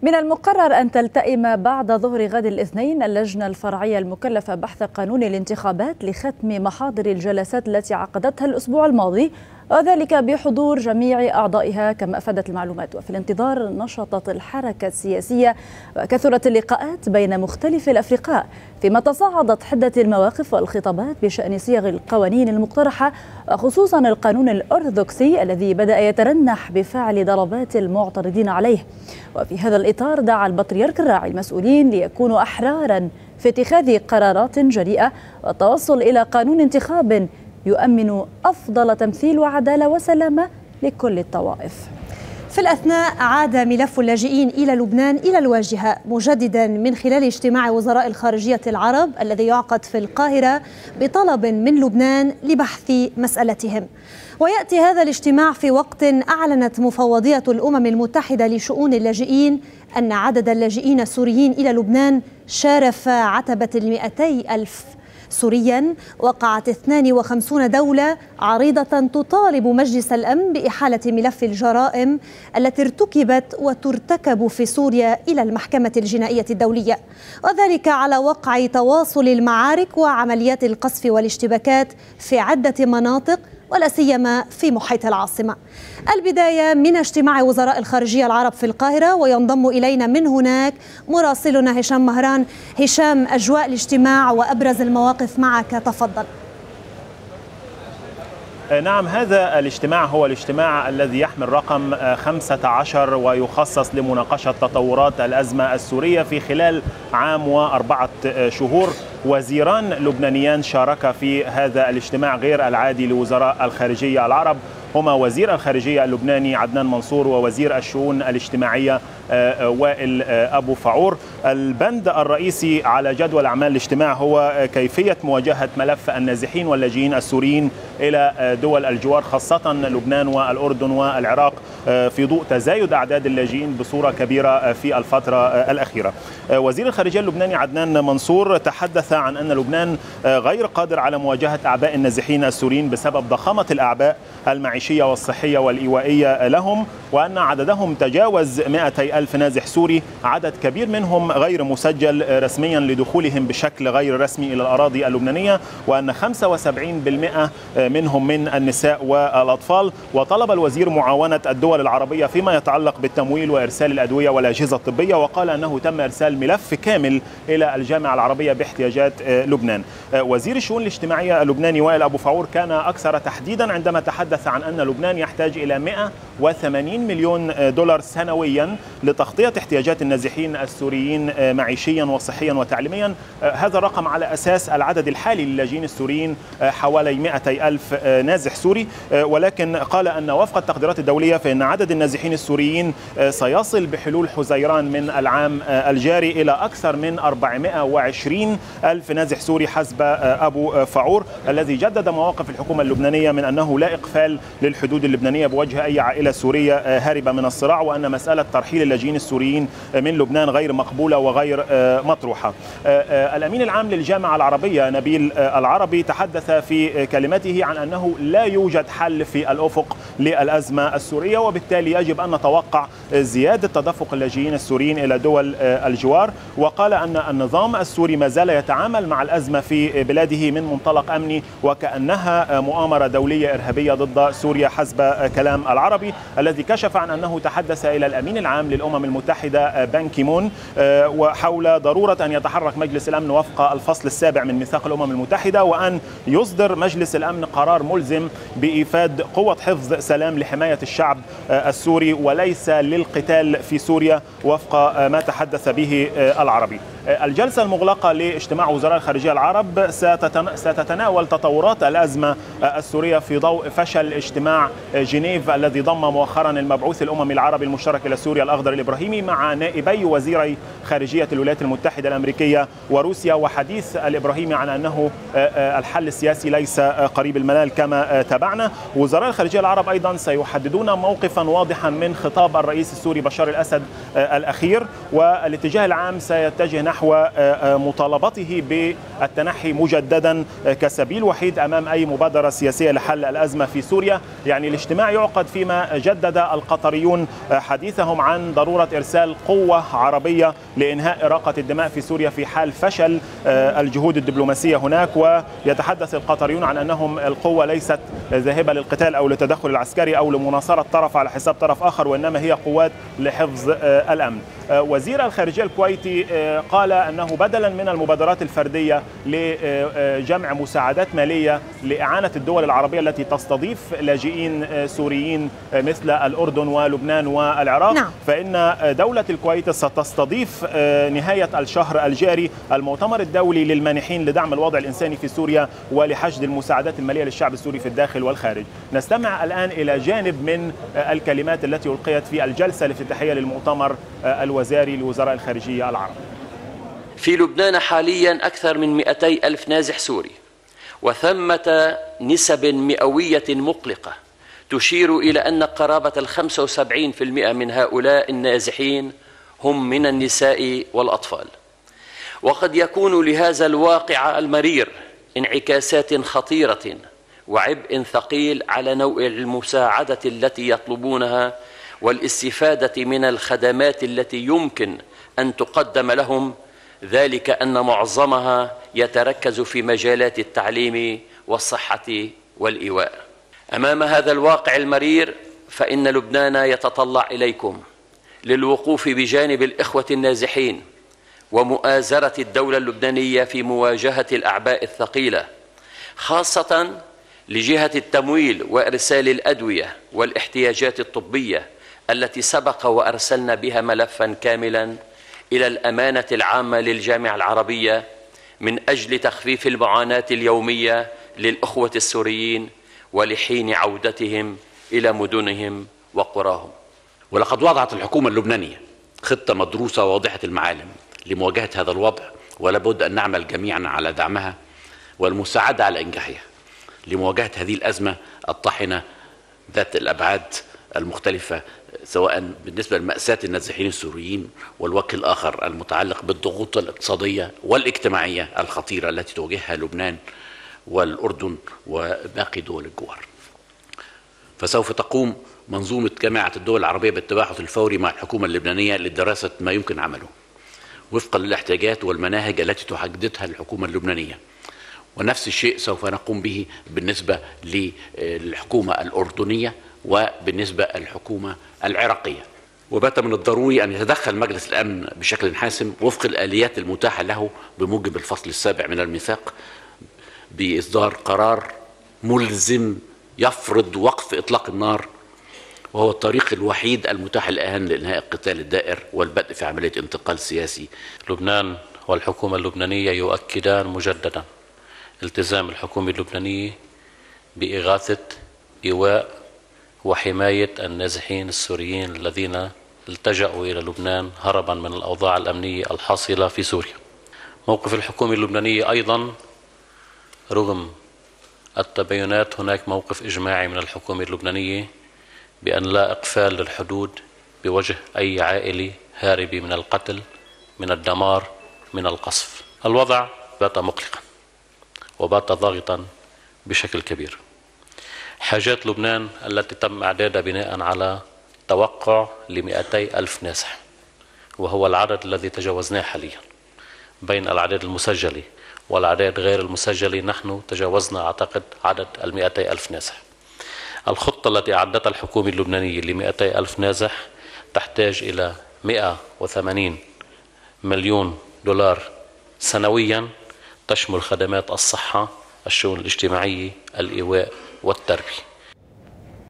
من المقرر أن تلتئم بعد ظهر غد الاثنين اللجنة الفرعية المكلفة بحث قانون الانتخابات لختم محاضر الجلسات التي عقدتها الأسبوع الماضي، وذلك بحضور جميع أعضائها كما أفادت المعلومات. وفي الانتظار نشطت الحركة السياسية وكثرت اللقاءات بين مختلف الأفرقاء، فيما تصاعدت حدة المواقف والخطابات بشأن صيغ القوانين المقترحة، وخصوصا القانون الأرثوذكسي الذي بدأ يترنح بفعل ضربات المعترضين عليه. وفي هذا الإطار دعا البطريرك الراعي المسؤولين ليكونوا أحرارا في اتخاذ قرارات جريئة والتوصل إلى قانون انتخاب يؤمن أفضل تمثيل وعدالة وسلامة لكل الطوائف. في الأثناء عاد ملف اللاجئين إلى لبنان إلى الواجهة، مجددا من خلال اجتماع وزراء الخارجية العرب الذي يعقد في القاهرة بطلب من لبنان لبحث مسألتهم. ويأتي هذا الاجتماع في وقت أعلنت مفوضية الأمم المتحدة لشؤون اللاجئين أن عدد اللاجئين السوريين إلى لبنان شارف عتبة 200,000 سوريا. وقعت 52 دولة عريضة تطالب مجلس الأمن بإحالة ملف الجرائم التي ارتكبت وترتكب في سوريا إلى المحكمة الجنائية الدولية، وذلك على وقع تواصل المعارك وعمليات القصف والاشتباكات في عدة مناطق ولا سيما في محيط العاصمة. البداية من اجتماع وزراء الخارجية العرب في القاهرة، وينضم إلينا من هناك مراسلنا هشام مهران. هشام، أجواء الاجتماع وأبرز المواقف معك، تفضل. نعم، هذا الاجتماع هو الاجتماع الذي يحمل رقم 15 ويخصص لمناقشة تطورات الأزمة السورية في خلال عام و4 شهور. وزيران لبنانيان شارك في هذا الاجتماع غير العادي لوزراء الخارجية العرب، هما وزير الخارجية اللبناني عدنان منصور ووزير الشؤون الاجتماعية وائل أبو فعور. البند الرئيسي على جدول أعمال الاجتماع هو كيفية مواجهة ملف النازحين واللاجئين السوريين إلى دول الجوار، خاصة لبنان والأردن والعراق، في ضوء تزايد أعداد اللاجئين بصورة كبيرة في الفترة الأخيرة. وزير الخارجية اللبناني عدنان منصور تحدث عن أن لبنان غير قادر على مواجهة أعباء النازحين السوريين بسبب ضخامة الأعباء المعيشية والصحية والإيوائية لهم، وأن عددهم تجاوز 200,000 نازح سوري، عدد كبير منهم غير مسجل رسميا لدخولهم بشكل غير رسمي إلى الأراضي اللبنانية، وأن 75% منهم من النساء والأطفال. وطلب الوزير معاونة الدول العربية فيما يتعلق بالتمويل وإرسال الأدوية والأجهزة الطبية، وقال أنه تم إرسال ملف كامل إلى الجامعة العربية باحتياجات لبنان. وزير الشؤون الاجتماعية اللبناني وائل أبو فعور كان أكثر تحديدا عندما تحدث عن أن لبنان يحتاج إلى 180 مليون دولار سنويا لتغطية احتياجات النازحين السوريين معيشيا وصحيا وتعليميا. هذا الرقم على أساس العدد الحالي للاجئين السوريين حوالي 200,000 نازح سوري، ولكن قال أن وفق التقديرات الدولية فإن عدد النازحين السوريين سيصل بحلول حزيران من العام الجاري إلى أكثر من 420,000 نازح سوري حسب أبو فعور، الذي جدد مواقف الحكومة اللبنانية من أنه لا إقفال للحدود اللبنانية بوجه أي عائلة سورية هاربة من الصراع، وأن مسألة ترحيل اللاجئين السوريين من لبنان غير مقبولة وغير مطروحة. الأمين العام للجامعة العربية نبيل العربي تحدث في كلمته عن أنه لا يوجد حل في الأفق للأزمة السورية، وبالتالي يجب أن نتوقع زيادة تدفق اللاجئين السوريين إلى دول الجوار. وقال أن النظام السوري ما زال يتعامل مع الأزمة في بلاده من منطلق أمني وكأنها مؤامرة دولية إرهابية ضد سوريا حسب كلام العربي، الذي كشف عن أنه تحدث إلى الأمين العام للأمم المتحدة بان كي مون وحول ضرورة أن يتحرك مجلس الأمن وفق الفصل 7 من ميثاق الأمم المتحدة، وأن يصدر مجلس الأمن قرار ملزم بإيفاد قوة حفظ سلام لحماية الشعب السوري وليس للقتال في سوريا وفق ما تحدث به العربي. الجلسة المغلقة لاجتماع وزراء الخارجية العرب ستتناول تطورات الأزمة السورية في ضوء فشل اجتماع جنيف الذي ضم مؤخرا المبعوث الأممي العربي المشترك إلى سوريا الأخضر الإبراهيمي مع نائبي وزيري خارجية الولايات المتحدة الأمريكية وروسيا، وحديث الإبراهيمي عن أنه الحل السياسي ليس قريب المنال كما تابعنا. وزراء الخارجية العرب أيضا سيحددون موقفا واضحا من خطاب الرئيس السوري بشار الأسد الأخير، والاتجاه العام سيتجه نحو نحو مطالبته بالتنحي مجددا كسبيل وحيد أمام أي مبادرة سياسية لحل الأزمة في سوريا. يعني الاجتماع يعقد فيما جدد القطريون حديثهم عن ضرورة إرسال قوة عربية لإنهاء إراقة الدماء في سوريا في حال فشل الجهود الدبلوماسية هناك. ويتحدث القطريون عن أنهم القوة ليست ذاهبة للقتال أو للتدخل العسكري أو لمناصرة طرف على حساب طرف آخر، وإنما هي قوات لحفظ الأمن. وزير الخارجية الكويتي قال أنه بدلا من المبادرات الفردية لجمع مساعدات مالية لإعانة الدول العربية التي تستضيف لاجئين سوريين مثل الأردن ولبنان والعراق، فإن دولة الكويت ستستضيف نهاية الشهر الجاري المؤتمر الدولي للمانحين لدعم الوضع الإنساني في سوريا ولحشد المساعدات المالية للشعب السوري في الداخل والخارج. نستمع الآن إلى جانب من الكلمات التي ألقيت في الجلسة الافتتاحية للمؤتمر الوزاري لوزراء الخارجية العرب. في لبنان حاليا أكثر من 200 ألف نازح سوري، وثمة نسب مئوية مقلقة تشير إلى أن قرابة 75% من هؤلاء النازحين هم من النساء والأطفال. وقد يكون لهذا الواقع المرير انعكاسات خطيرة وعبء ثقيل على نوع المساعدة التي يطلبونها والاستفادة من الخدمات التي يمكن أن تقدم لهم، ذلك أن معظمها يتركز في مجالات التعليم والصحة والإيواء. أمام هذا الواقع المرير فإن لبنان يتطلع إليكم للوقوف بجانب الإخوة النازحين ومؤازرة الدولة اللبنانية في مواجهة الأعباء الثقيلة، خاصة لجهة التمويل وإرسال الأدوية والاحتياجات الطبية التي سبق وأرسلنا بها ملفا كاملا إلى الأمانة العامة للجامعة العربية من أجل تخفيف المعاناة اليومية للأخوة السوريين ولحين عودتهم إلى مدنهم وقراهم. ولقد وضعت الحكومة اللبنانية خطة مدروسة واضحة المعالم لمواجهة هذا الوضع، ولابد أن نعمل جميعا على دعمها والمساعدة على إنجاحها لمواجهة هذه الأزمة الطاحنة ذات الأبعاد المختلفة، سواء بالنسبة لمأساة النازحين السوريين والوجه الآخر المتعلق بالضغوط الاقتصادية والاجتماعية الخطيرة التي تواجهها لبنان والأردن وباقي دول الجوار. فسوف تقوم منظومة جامعة الدول العربية بالتباحث الفوري مع الحكومة اللبنانية لدراسة ما يمكن عمله وفقا للاحتياجات والمناهج التي تحددها الحكومة اللبنانية، ونفس الشيء سوف نقوم به بالنسبة للحكومة الأردنية وبالنسبة للحكومة العراقية. وبات من الضروري أن يتدخل مجلس الأمن بشكل حاسم وفق الآليات المتاحة له بموجب الفصل 7 من الميثاق بإصدار قرار ملزم يفرض وقف إطلاق النار، وهو الطريق الوحيد المتاح الآن لإنهاء القتال الدائر والبدء في عملية انتقال سياسي. لبنان والحكومة اللبنانية يؤكدان مجددا التزام الحكومة اللبنانية بإغاثة إيواء وحماية النازحين السوريين الذين التجأوا إلى لبنان هربا من الأوضاع الأمنية الحاصلة في سوريا. موقف الحكومة اللبنانية أيضا رغم التباينات هناك موقف إجماعي من الحكومة اللبنانية بأن لا إقفال للحدود بوجه أي عائلة هاربة من القتل، من الدمار، من القصف. الوضع بات مقلقا وبات ضاغطا بشكل كبير. حاجات لبنان التي تم إعدادها بناء على توقع ل200 ألف نازح، وهو العدد الذي تجاوزناه حاليا. بين الأعداد المسجلة والأعداد غير المسجلة نحن تجاوزنا أعتقد عدد 200 ألف نازح. الخطة التي أعدتها الحكومة اللبنانية ل200 ألف نازح تحتاج إلى 180 مليون دولار سنويا، تشمل خدمات الصحة، الشؤون الاجتماعية، الإيواء والتربية.